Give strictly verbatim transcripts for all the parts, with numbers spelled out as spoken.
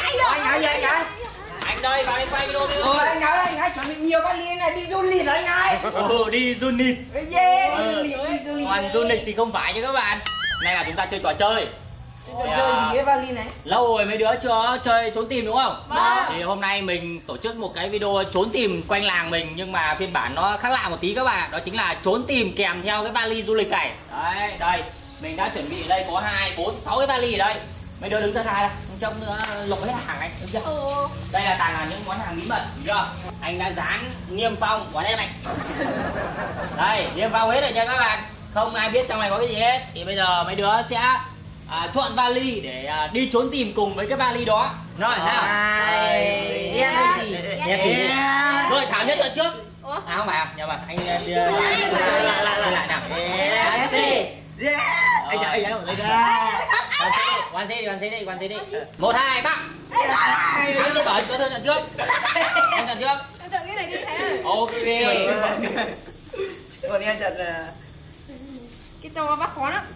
Anh Hải gì anh Hải? Anh đây, vào đây quay video đi. Ôi anh Hải, anh Hải chuẩn bị nhiều vali này đi du lịch anh Hải. Ừ, đi du lịch. Yeah, đi du lịch, đi du lịch. Còn du lịch thì không phải nha các bạn. Này là chúng ta chơi trò chơi. Trò chơi gì cái vali này? Lâu rồi mấy đứa chưa chơi trốn tìm đúng không? Vâng. Thì hôm nay mình tổ chức một cái video trốn tìm quanh làng mình, nhưng mà phiên bản nó khác lạ một tí các bạn. Đó chính là trốn tìm kèm theo cái vali du lịch này. Đấy, đây mình đã chuẩn bị ở đây có hai, bốn, sáu cái vali ở đây. Mấy đứa đứng ra xa ra, trông nữa lộ hết hàng này, đúng chưa? Ừ. Đây là toàn là những món hàng bí mật, đúng chưa? Anh đã dán niêm phong vào đây này. Đây, niêm phong hết rồi nha các bạn. Không ai biết trong này có cái gì hết. Thì bây giờ mấy đứa sẽ à, chọn vali để à, đi trốn tìm cùng với cái vali đó. Rồi, nào. Em gì? Em gì? Rồi, Thảo nhất ở trước. À không phải à, nhưng mà anh đi lại nào. Em gì? Anh chạy anh chạy ra. Quan xe đi, quan xe đi, quan xe đi. Một, hai, ba. Thắng sẽ bởi có thân ở trước. Em trận trước. Em trận cái này đi thế. Ok. Còn em trận là cái to bắt khó lắm.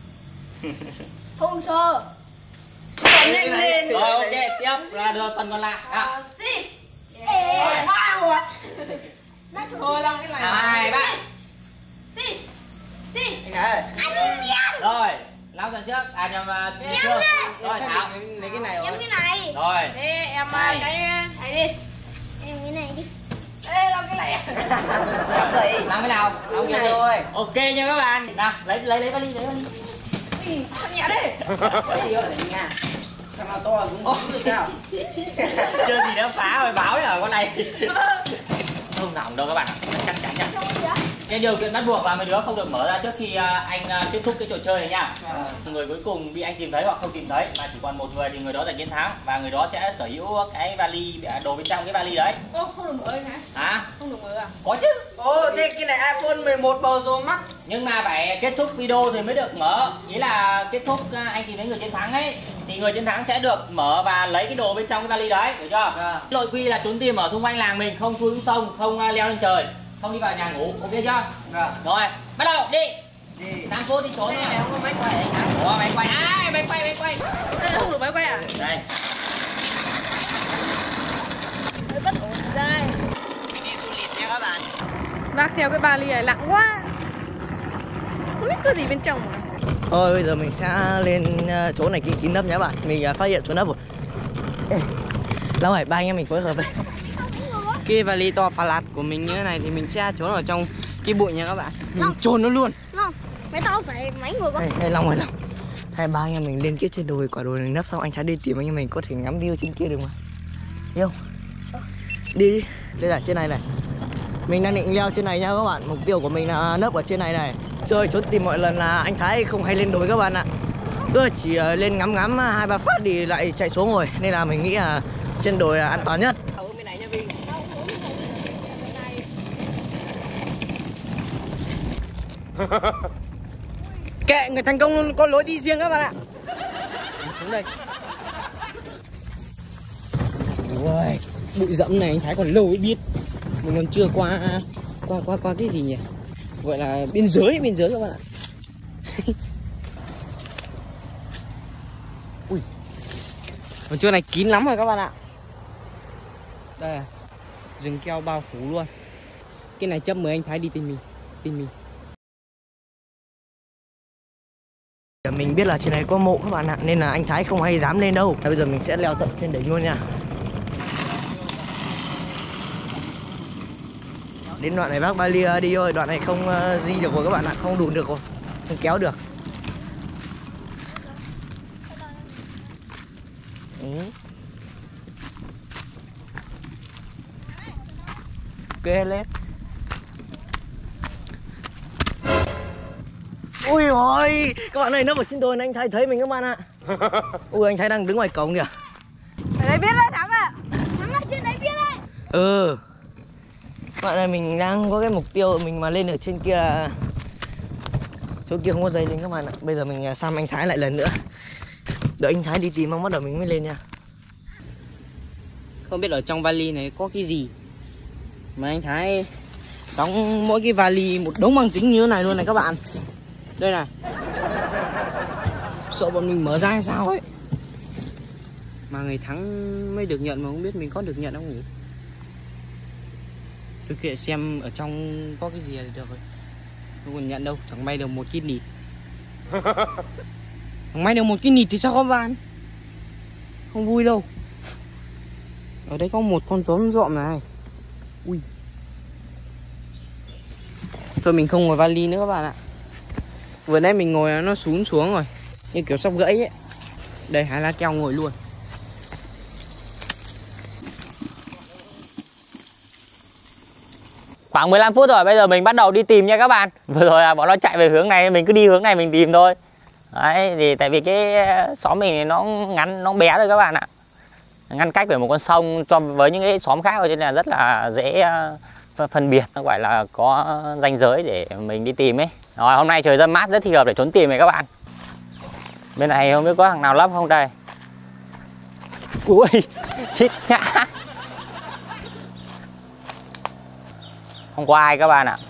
Hồ sơ. Còn nhanh lên. Rồi ok, tiếp là đưa phần còn lại. À. Gì? Ê, ba rồi. Thôi làm cái này. Hai, ba. Gì? Gì? Anh Hải. Rồi, Long trận trước. À nhầm chưa. Rồi Thảo. Lấy cái này Em rồi. cái này. Rồi. Ê, em Này. cái này đi. Em cái này đi. Ê, làm cái này. Làm cái nào? Long Cái kia này đi. rồi. Ok nha các bạn. Nào, lấy lấy lấy vali, lấy vali. Ăn nhẹ đi. Cái gì vậy nha? Thằng nào to cũng không được sao? Chưa gì đã phá rồi báo ở con này. Không hỏng đâu các bạn ạ, chắc chắn nha. Cái điều kiện bắt buộc là mấy đứa không được mở ra trước khi anh kết thúc cái trò chơi này nha. Người cuối cùng bị anh tìm thấy hoặc không tìm thấy mà chỉ còn một người thì người đó giành chiến thắng, và người đó sẽ sở hữu cái vali, đồ bên trong cái vali đấy. Ô, không được mở anh hả? Hả? Không được mở à? Có chứ. Ồ, thế cái này iPhone mười một Pro Max. Nhưng mà phải kết thúc video thì mới được mở. Ý là kết thúc anh tìm thấy người chiến thắng ấy, thì người chiến thắng sẽ được mở và lấy cái đồ bên trong cái vali đấy, hiểu chưa? À. Nội quy là trốn tìm ở xung quanh làng mình, không xuống sông, không leo lên trời, không đi vào nhà ngủ, ok chưa? À. Rồi, bắt đầu đi. Gì? Đang phố đi trốn này. Không có máy quay anh Hải. Ủa, máy quay, à, máy quay, máy quay. Không được máy quay à? Đây. Hơi bất ổn đây. Đi du lịch nha các bạn. Vác theo cái vali này nặng quá. Không biết có gì bên trong mà. Thôi bây giờ mình sẽ lên chỗ này kín kín nấp nhé bạn. Mình phát hiện chỗ nấp rồi. Ê, lâu rồi ba anh em mình phối hợp đây. Cái vali to phà lạt của mình như thế này thì mình sẽ trốn ở trong cái bụi nha các bạn. Mình trôn nó luôn. Không, mấy tao phải mấy người có. Đây, đây Long rồi Long. Hai ba anh em mình liên kết trên đồi quả đồi này nấp, xong anh Thái đi tìm anh em mình có thể ngắm view trên kia được mà. Yêu. Đi đi. Đây là trên này này. Mình đang định leo trên này nha các bạn. Mục tiêu của mình là nấp ở trên này này. Chơi trốn tìm mọi lần là anh Thái không hay lên đồi các bạn ạ. Tôi chỉ lên ngắm ngắm hai ba phát thì lại chạy xuống rồi. Nên là mình nghĩ là trên đồi là an toàn nhất. Ở bên này nha Vinh. Kệ, người thành công có lối đi riêng các bạn ạ. Mình xuống đây. Ui, bụi rậm này anh Thái còn lâu mới biết. Mình còn chưa qua qua qua qua cái gì nhỉ? Gọi là biên giới, biên giới các bạn ạ. Ui. Còn chỗ này kín lắm rồi các bạn ạ. Đây à, rừng keo bao phủ luôn. Cái này chấp mời anh Thái đi tìm mình, tìm mình. Mình biết là trên này có mộ các bạn ạ, nên là anh Thái không hay dám lên đâu. Bây giờ mình sẽ leo tận trên đỉnh luôn nha. Đến đoạn này bác Bali đi ơi, đoạn này không uh, di được rồi các bạn ạ, không đùn được rồi, không kéo được. Ừ. Ok lên. Ui ôi, các bạn ơi, nó ở trên đồi này anh Thái thấy mình các bạn ạ. Ui, anh Thái đang đứng ngoài cổng kìa. Ở đây biết đấy Thắng ạ. Thắng ở trên đấy biết đấy. Ừ. Các bạn ơi, mình đang có cái mục tiêu mình mà lên ở trên kia là chỗ kia không có dây lên các bạn ạ. Bây giờ mình xăm anh Thái lại lần nữa. Đợi anh Thái đi tìm xong bắt đầu mình mới lên nha. Không biết ở trong vali này có cái gì mà anh Thái đóng mỗi cái vali một đống băng dính như thế này luôn này các bạn. Đây này. Sợ bọn mình mở ra hay sao ấy. Mà người thắng mới được nhận mà không biết mình có được nhận không nhỉ? Tôi kệ xem ở trong có cái gì là được rồi. Không còn nhận đâu, chẳng may được một cái nịt. Chẳng may được một cái nịt thì sao các bạn? Không vui đâu. Ở đây có một con róm rọm này. Ui. Thôi mình không ngồi vali nữa các bạn ạ. Vừa nãy mình ngồi nó xuống xuống rồi, như kiểu sắp gãy ấy. Đây hai lá keo ngồi luôn. Khoảng mười lăm phút rồi, bây giờ mình bắt đầu đi tìm nha các bạn. Vừa rồi là bọn nó chạy về hướng này, mình cứ đi hướng này mình tìm thôi. Đấy, thì tại vì cái xóm mình nó ngắn, nó bé thôi các bạn ạ. Ngăn cách với một con sông cho với những cái xóm khác, cho nên là rất là dễ phân biệt, nó gọi là có ranh giới để mình đi tìm ấy. Rồi hôm nay trời rất mát, rất thích hợp để trốn tìm này các bạn. Bên này không biết có thằng nào lấp không đây. Ui, xít ngã. Không có ai các bạn ạ.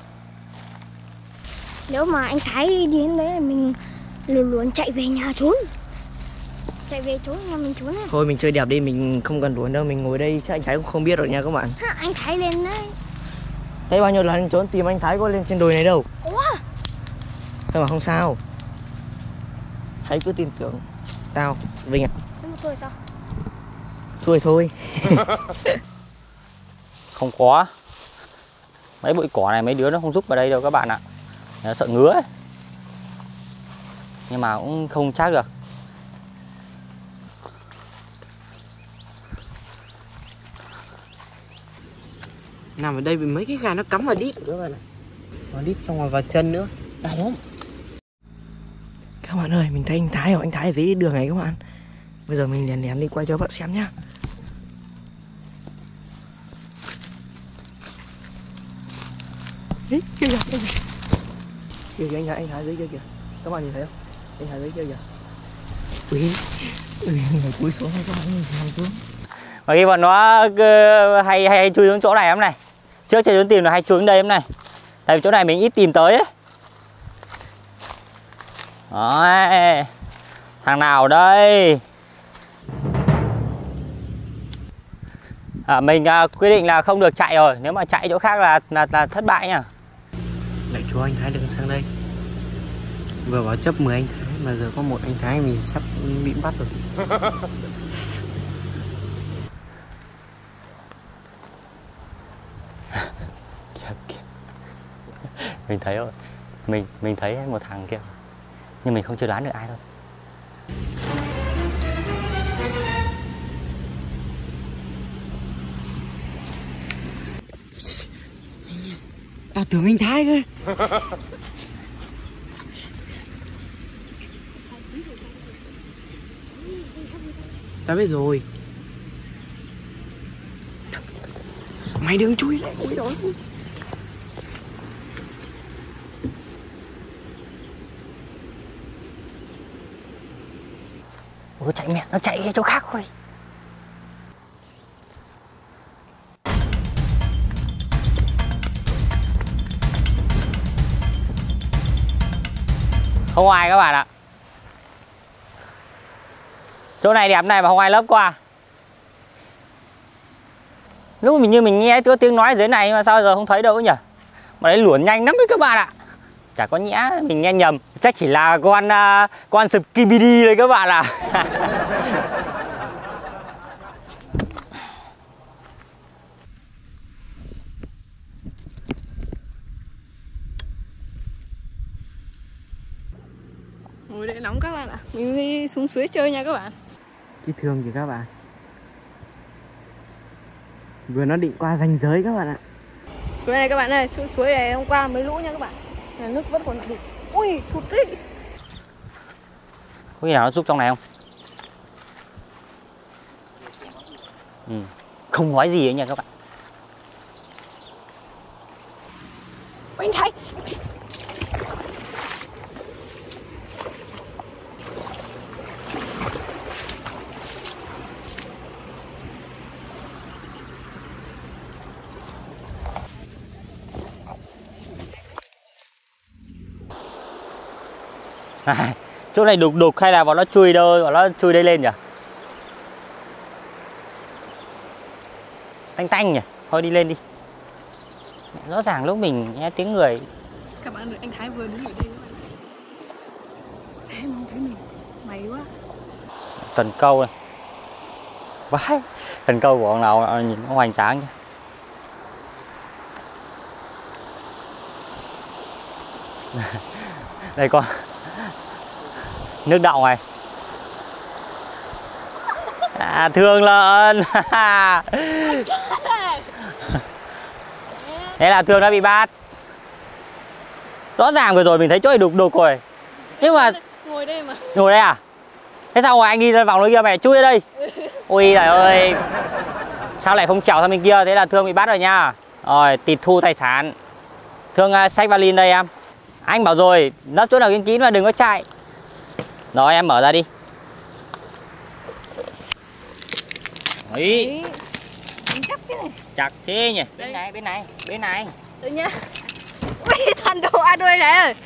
Nếu mà anh Thái đi đến đấy là mình luôn luôn chạy về nhà trốn. Chạy về trốn nhà mình trốn này. Thôi mình chơi đẹp đi, mình không cần đuổi đâu, mình ngồi đây chắc anh Thái cũng không biết rồi nha các bạn. Ha, anh Thái lên đấy. Thấy bao nhiêu lần anh trốn tìm anh Thái có lên trên đồi này đâu. Ủa? Thôi mà không sao. Hãy cứ tin tưởng tao, Vinh ạ. Nhưng mà thôi sao? Thôi thôi. Không có. Mấy bụi cỏ này mấy đứa nó không giúp vào đây đâu các bạn ạ. Nó sợ ngứa ấy. Nhưng mà cũng không chắc được. Nằm ở đây vì mấy cái gai nó cắm vào đít các bạn ạ. Vào đít xong rồi vào chân nữa. Đau lắm. Các bạn ơi, mình thấy anh Thái rồi, anh Thái ở dưới đường này các bạn. Bây giờ mình lén lén đi quay cho các bạn xem nhá. Ý, kìa kìa, kìa kìa kìa, anh Thái, anh Thái dưới kia kìa. Các bạn nhìn thấy không? Anh Thái dưới kia kìa. Ui, ui, người cúi xuống các bạn ơi, ngồi xuống. Và khi bọn nó hay, hay hay chui xuống chỗ này em này. Trước chơi trốn tìm là hay chui xuống đây em này. Tại vì chỗ này mình ít tìm tới ấy. Đấy. Thằng nào đây? À, mình à, quyết định là không được chạy rồi. Nếu mà chạy chỗ khác là là, là thất bại nha. Lại chúa anh Thái đừng sang đây. Vừa bảo chấp mười anh Thái mà giờ có một anh Thái mình sắp bị bắt rồi. Mình thấy rồi. Mình mình thấy một thằng kia. Nhưng mình không chưa đoán được ai đâu. Tao tưởng anh Thái cơ. Tao biết rồi. Mày đừng chui lại cúi đó. Ôi chạy mẹ, nó chạy chỗ khác thôi. Không ai các bạn ạ. Chỗ này đẹp này mà không ai lấp qua. Lúc mình như mình nghe có tiếng nói dưới này mà sao giờ không thấy đâu nhỉ? Mà đấy luồn nhanh lắm đấy các bạn ạ. Chả có nhẽ mình nghe nhầm. Chắc chỉ là con uh, con Skibidi đấy các bạn ạ. Ngồi đây nóng các bạn ạ. Mình đi xuống suối chơi nha các bạn. Cái thương kìa các bạn. Vừa nó định qua ranh giới các bạn ạ. Suối này các bạn ơi, suối, suối này hôm qua mới lũ nha các bạn. Nhà nước vẫn còn đủ. Ui, thụt đi. Có khi nào nó giúp trong này không? Ừ. Không nói gì ấy nha các bạn. Anh Thái. À, chỗ này đục đục hay là bọn nó chui đâu, bọn nó chui đây lên nhỉ? tanh tanh nhỉ. Thôi đi lên đi. Rõ ràng lúc mình nghe tiếng người. Các bạn ơi, anh Thái vừa đứng ở đây các bạn. Em không thấy mình. May quá. Cần câu này. Vãi. Cần câu của ông nào nhìn nó hoành tráng chứ. Đây con. Nước đọng này. À, thương lợn. Thế là Thương đã bị bắt. Rõ ràng vừa rồi mình thấy chỗ này đục đục rồi. Nhưng mà ngồi đây mà. Ngồi đây à? Thế sao rồi anh đi vòng lối kia mày chui ra đây? Ui trời ơi. Sao lại không trèo sang bên kia? Thế là Thương bị bắt rồi nha. Rồi tịch thu tài sản. Thương uh, xách vali đây em. Anh bảo rồi, nấp chỗ nào kín kín mà đừng có chạy. Rồi em mở ra đi. Đấy. Chắc thế này. Chặt thế nhỉ. Bên này, bên này, bên này. Đây nhá. Ui, thần đồ ăn đuôi này ơi.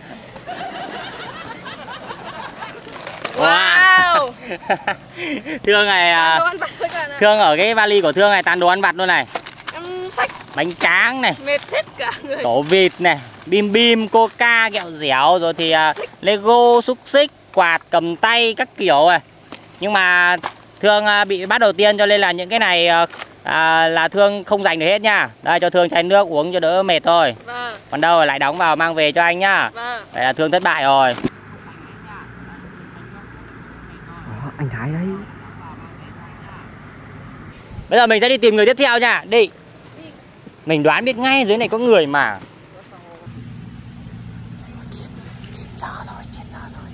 Wow. Thương này, Thương ở cái vali của Thương này toàn đồ ăn vặt luôn này. Em xách bánh tráng này, mệt hết cả người. tổ vịt này, bim bim, coca, kẹo dẻo, rồi thì uh, Lego, xúc xích, quạt, cầm tay các kiểu này. Nhưng mà Thương uh, bị bắt đầu tiên cho nên là những cái này uh, uh, là Thương không dành được hết nha. Đây cho Thương chai nước uống cho đỡ mệt thôi. Vâng. Còn đâu lại đóng vào mang về cho anh nhá. Vâng. Vậy là Thương thất bại rồi. Đó, anh Thái đấy. Bây giờ mình sẽ đi tìm người tiếp theo nha. Đi. Mình đoán biết ngay dưới này có người mà. Chết dở rồi, chết dở rồi.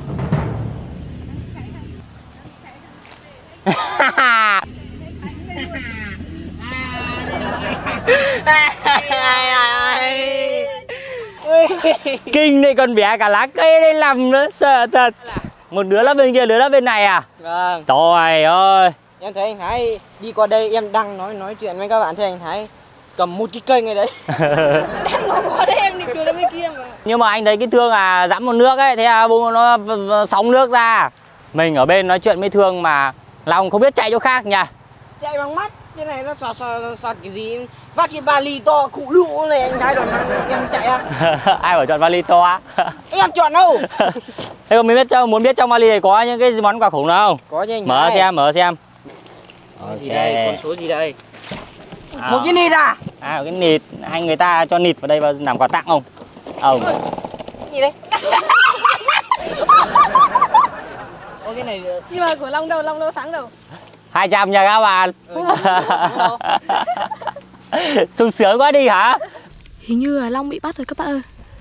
Kinh này, còn bé cả lá cây đây nằm nữa, sợ thật. Một đứa là bên kia, đứa là bên này à? Vâng. Trời ơi. Em thấy anh Thái đi qua đây, em đang nói nói chuyện với các bạn, thấy anh Thái cầm một cái cây ngay đấy. Đang ngồi qua đây em định đưa đến bên kia mà. Nhưng mà anh thấy cái Thương à dẫm một nước ấy, thế à bung nó sóng nước ra. Mình ở bên nói chuyện với Thương mà lòng không biết chạy chỗ khác nhỉ. Chạy bằng mắt, cái này nó xoạt xoạt xoạt cái gì, vác cái vali to cụ lụ này anh Thái đòi mang em chạy à? Ai bảo chọn vali to á? Em chọn đâu? Thế còn mình biết trong muốn biết trong vali này có những cái món quà khủng nào không? Có chứ anh Mở Thái. xem, mở xem. Gì đây, con số gì đây? À, một cái nịt à? À cái nịt, anh người ta cho nịt vào đây và làm quà tặng không? Ông. Cái gì đấy? Ô cái này Nhưng mà của Long đâu, Long đâu thắng đâu. hai trăm nha các bạn. Sung sướng quá đi hả? Hình như là Long bị bắt rồi các bạn ơi.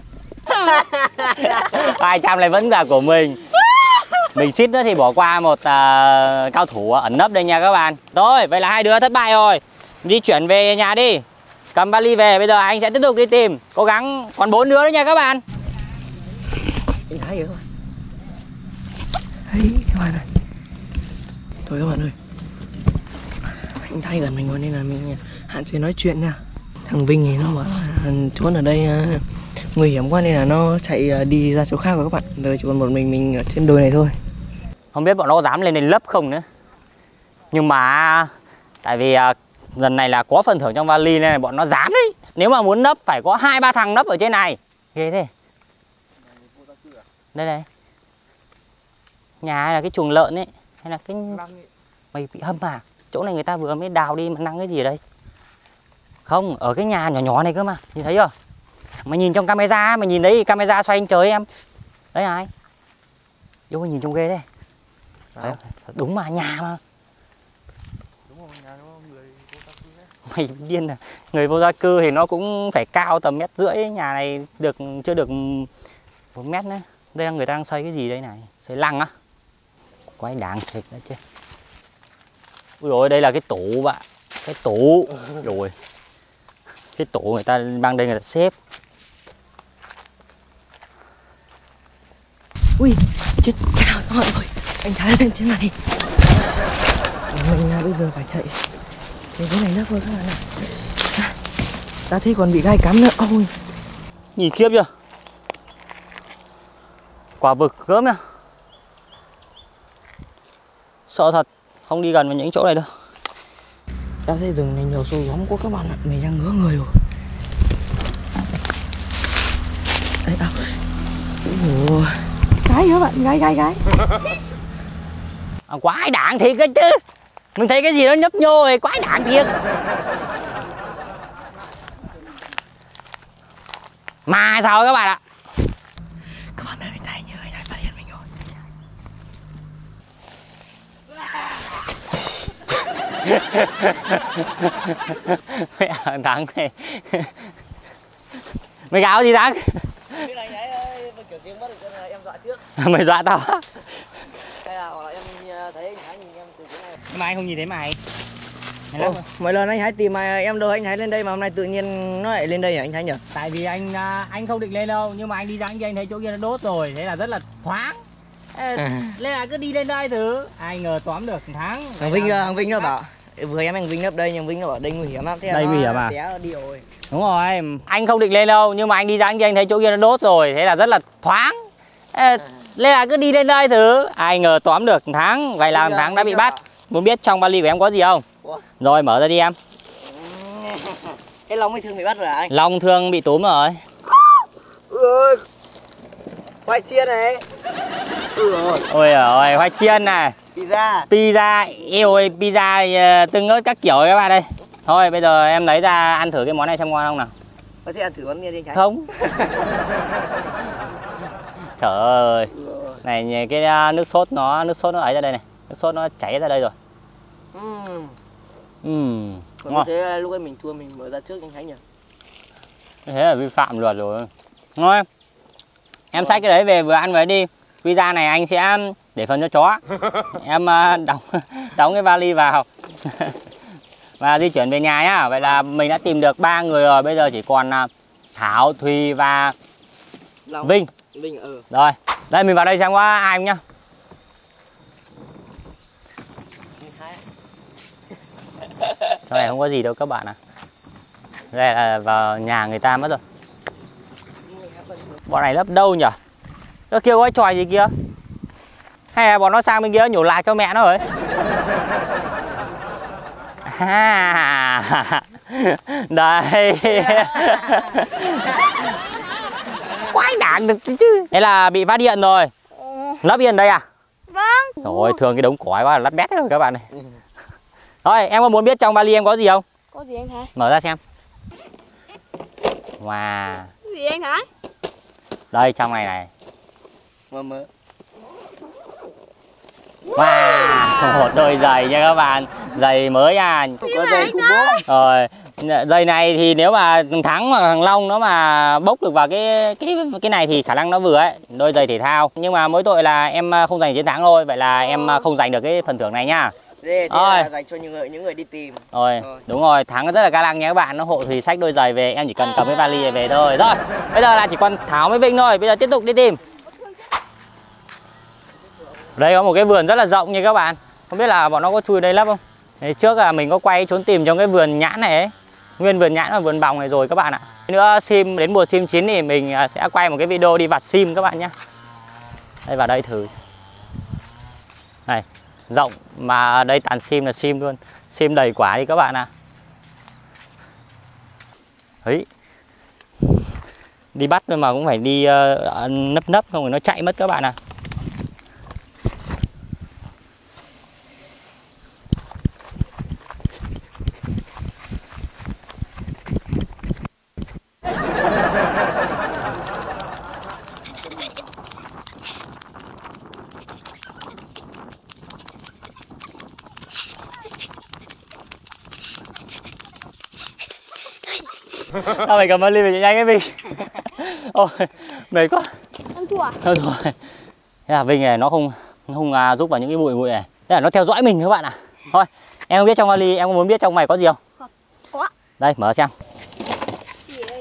hai trăm này vẫn là của mình. Mình xít nữa thì bỏ qua một uh, cao thủ ẩn nấp đây nha các bạn. Rồi, vậy là hai đứa thất bại rồi. Di chuyển về nhà đi. Cầm vali về, bây giờ anh sẽ tiếp tục đi tìm. Cố gắng, còn bốn đứa nữa nha các bạn. anh Thái rồi. Đấy, các bạn ơi. Thôi các bạn ơi. Anh Thái gần mình rồi nên là mình hạn chế nói chuyện nha. Thằng Vinh thì nó bảo là trốn ở đây uh, nguy hiểm quá nên là nó chạy uh, đi ra chỗ khác rồi các bạn. Rồi chỉ còn một mình mình ở trên đồi này thôi. Không biết bọn nó có dám lên đây lấp không nữa. Nhưng mà tại vì uh, lần này là có phần thưởng trong vali nên là bọn nó dám đấy. Nếu mà muốn nấp phải có hai ba thằng nấp ở trên này. Ghê thế. Đây này. Nhà hay là cái chuồng lợn ấy, hay là cái mày bị hâm à? Chỗ này người ta vừa mới đào đi mà năng cái gì ở đây? Không, ở cái nhà nhỏ nhỏ này cơ mà. Nhìn thấy chưa? Mày nhìn trong camera, mày nhìn thấy camera xoay anh trời em. Đấy ai? Vô nhìn trông ghê đấy. Đấy, đúng mà, nhà mà. Đúng rồi, nhà nó người vô gia cư đấy. Mày điên à? Người vô gia cư thì nó cũng phải cao tầm mét rưỡi. Nhà này được chưa được một mét nữa. Đây là người ta đang xây cái gì đây này? Xây lăng á? Quái đáng thiệt đó chứ. Ui dồi, đây là cái tủ bạn. Cái tủ. Rồi. Cái tủ người ta mang đây người ta xếp. Ui, chết cao các bạn ơi. Anh Thái lên trên này. Mình bây giờ phải chạy cái cái này nữa thôi các bạn ạ. Ta thấy còn bị gai cắm nữa. Ôi. Nhìn khiếp chưa? Quả vực gớm nha. Sợ thật. Không đi gần vào những chỗ này đâu. Ta thấy rừng này nhiều sâu gióm quá các bạn ạ, mình đang ngứa người rồi. Đấy à. Ủa. Gái hả bạn, gái gái gái. À, quái đản thiệt đó chứ. Mình thấy cái gì đó nhấp nhô rồi, quái đản thiệt. Mà sao các bạn ạ? Các bạn ơi, này như này phát hiện mình rồi. Mẹ Thắng này. Mày gào gì Thắng? Cái này nãy ơi, kiểu tiếng bắt được cho nên em dọa trước. Mày dọa tao á? Hay là hoặc là em thấy anh Hải nhìn em từ cái này. Nhưng mà anh không nhìn thấy mày. Ồ, mỗi lần anh Hải tìm mà em đâu anh Hải lên đây mà hôm nay tự nhiên nó lại lên đây nhỉ anh Hải nhỉ? Tại vì anh anh không định lên đâu, nhưng mà anh đi ra anh kia anh thấy chỗ kia nó đốt rồi, thế là rất là thoáng. Ê, À. Nên là cứ đi lên đây thử. Ai ngờ tóm được Thắng. Thằng Vinh thằng Vinh nó bảo vừa em anh Vinh nấp đây nhưng Vinh nó bảo đây nguy hiểm lắm. Thế Đây nó nguy hiểm à? té đi rồi. Đúng rồi, anh không định lên đâu, nhưng mà anh đi ra anh kia anh thấy chỗ kia nó đốt rồi, thế là rất là thoáng. Ê, nên là cứ đi lên đây thử. Ai ngờ tóm được Thắng, vậy là Thắng đã bị bắt. Muốn biết trong vali của em có gì không? Ủa? Rồi mở ra đi em. Cái Long mới thương bị bắt rồi hả anh? Long Thương bị túm rồi. Ui, khoai chiên này. Ừ rồi. Ôi ôi, khoai chiên này, Pizza. pizza, yêu ơi, pizza tương ớt các kiểu các bạn đây. Thôi bây giờ em lấy ra ăn thử cái món này xem ngon không nào. Có thể ăn thử món kia đi anh Hải. Không. Trời ơi. Này cái nước sốt nó nước sốt nó ấy ra đây này. Nước sốt nó chảy ra đây rồi. Ừm. Ừm. Còn Ngon. thế là lúc ấy mình thua mình mở ra trước anh Hải nhỉ? Thế là vi phạm luật rồi. Thôi. Em xách cái đấy về vừa ăn với đi. Pizza này anh sẽ để phần cho chó. Em đóng đóng cái vali vào. Và di chuyển về nhà nhá. Vậy là mình đã tìm được ba người rồi. Bây giờ chỉ còn Thảo, Thùy và Long. Vinh. Vinh ừ. Rồi. Đây mình vào đây xem có ai không nhá. Trong này không có gì đâu các bạn ạ. À. Đây là vào nhà người ta mất rồi. Bọn này lấp đâu nhỉ? Ơ kia có cái tròi gì kia? Hay là bọn nó sang bên kia nhổ lạc cho mẹ nó rồi? À, đây. Quái đản được chứ. Thế là bị phát điện rồi. Lấp yên đây à? Vâng. Rồi thường cái đống cỏ quá là lắt bét rồi các bạn này. Thôi em có muốn biết trong vali em có gì không? Có gì anh Thái? Mở ra xem. Wow. Cái gì anh Thái? Đây trong này này. Mơ mơ. Wow, một đôi giày nha các bạn. Giày mới à. Không có giày của bố. Rồi, giày này thì nếu mà thằng Thắng hoặc thằng Long nó mà bốc được vào cái cái cái này thì khả năng nó vừa ấy, đôi giày thể thao. Nhưng mà mỗi tội là em không giành chiến thắng thôi, vậy là em không giành được cái phần thưởng này nhá. Thế Rồi. là dành cho những người những người đi tìm. Rồi, Rồi. đúng rồi, Thắng rất là ga lăng nha các bạn, nó hộ Thùy xách đôi giày về, em chỉ cần cầm cái vali này về thôi. Rồi, bây giờ là chỉ còn Thảo với Vinh thôi, bây giờ tiếp tục đi tìm. Đây có một cái vườn rất là rộng nha các bạn. Không biết là bọn nó có chui đây lắm không? Đấy, trước là mình có quay trốn tìm trong cái vườn nhãn này ấy. Nguyên vườn nhãn và vườn bòng này rồi các bạn ạ. Nữa sim đến mùa sim chín thì mình sẽ quay một cái video đi vặt sim các bạn nhé. Đây vào đây thử. Này, rộng mà đây toàn sim là sim luôn. Sim đầy quả đi các bạn ạ. Đấy. Đi bắt thôi mà cũng phải đi uh, nấp nấp không thì nó chạy mất các bạn ạ. Tao phải cầm ơn ly về nhanh cái Vinh. Ôi, mệt quá. Em thua à? Thôi rồi. Thế là Vinh này nó không nó không à, giúp vào những cái bụi bụi này. Thế là nó theo dõi mình các bạn ạ. À. Thôi, em không biết trong vali, em có muốn biết trong mày có gì không? Không. Có. Đây, mở xem. Gì đây?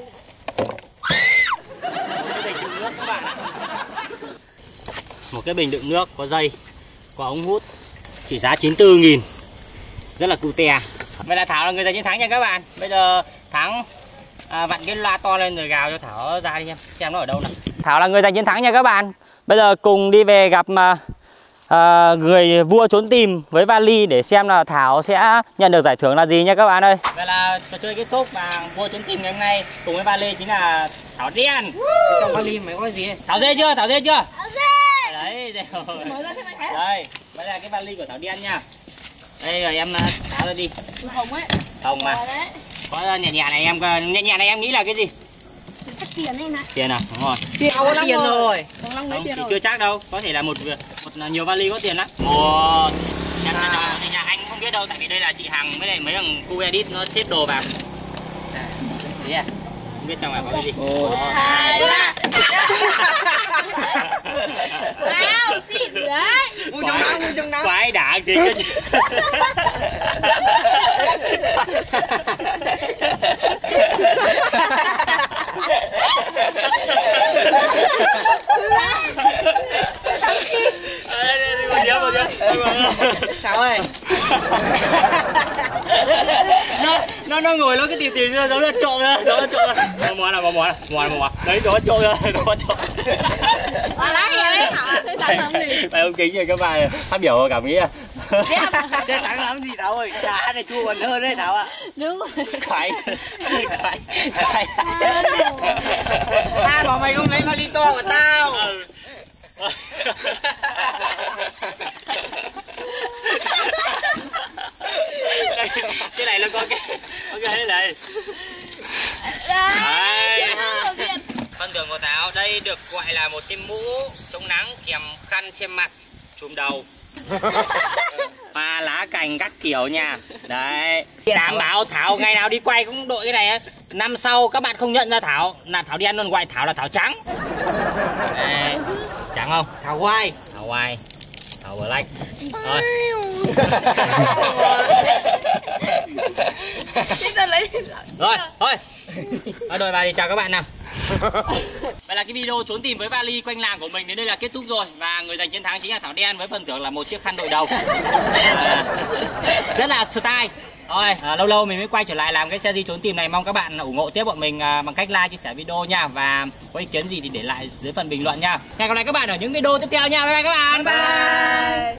Một cái bình đựng nước có dây, có ống hút, chỉ giá chín mươi tư nghìn. Rất là cute. Vậy là Thảo là người giành chiến thắng nha các bạn. Bây giờ Thắng à, vặn cái loa to lên rồi gào cho Thảo ra đi em, xem nó ở đâu nào. Thảo là người giành chiến thắng nha các bạn. Bây giờ cùng đi về gặp à, người vua trốn tìm với vali để xem là Thảo sẽ nhận được giải thưởng là gì nha các bạn ơi. Vậy là trò chơi kết thúc và vua trốn tìm ngày hôm nay cùng với vali chính là Thảo đen. Trong vali mày có gì? Thảo dê chưa? Thảo dê chưa? Thảo dê. Đấy, đây rồi. Đây, đây là cái vali của Thảo đen nha. Đây rồi em tháo ra đi. Hồng ấy. Hồng mà. Có nhẹ nhẹ này em nhẹ nhẹ này em nghĩ là cái gì? Chắc tiền đấy này. Tiền à? Đúng rồi. Tiền có tiền rồi. Không, thì chưa chắc đâu, có thể là một một nhiều vali có tiền á. Ồ, nhà, à. nhà, nhà anh không biết đâu, tại vì đây là chị Hằng với lại mấy thằng cu edit nó xếp đồ vào. Thế à? Không biết trong này có cái gì. Ồ, hai, ba. Wow, xịn đấy. Mua trong năm, mua trong năm. Quái đã kìa. Thảo ơi. nó nó nó ngồi nó cái tìm tìm giống là trộm đó, giống là trộm đó. Mò nào, mò mò nào, mò nào, mò. Đấy, đó trộm đó, đó trộm. Ờ, lá gì đấy Thảo ạ? Thế Phải không kính rồi các bạn phát biểu cảm nghĩ à? Thế thắng lắm gì Thảo ơi, trà này chua còn hơn đấy Thảo ạ. Đúng rồi. Khoái, khoái, khoái. Tao bảo mày không lấy vali to của tao. Cái này nó có cái có cái thế này. Đấy. Phần thưởng của Thảo đây được gọi là một cái mũ chống nắng kèm khăn che mặt trùm đầu và lá cành các kiểu nha. Đấy, đảm bảo Thảo ngày nào đi quay cũng đội cái này á. Năm sau các bạn không nhận ra Thảo là Thảo đen luôn, gọi Thảo là Thảo trắng. Đấy, trắng không? Thảo Hoài. Thảo Hoài, Thảo Black. Thôi. Rồi, thôi. Thôi đổi vào đi, chào các bạn nào. Vậy là cái video trốn tìm với vali quanh làng của mình đến đây là kết thúc rồi. Và người giành chiến thắng chính là Thảo đen với phần thưởng là một chiếc khăn đội đầu. À, rất là style. Thôi, à, lâu lâu mình mới quay trở lại làm cái series trốn tìm này. Mong các bạn ủng hộ tiếp bọn mình à, bằng cách like, chia sẻ video nha. Và có ý kiến gì thì để lại dưới phần bình luận nha. Hẹn gặp lại các bạn ở những video tiếp theo nha. Bye bye các bạn. Bye bye.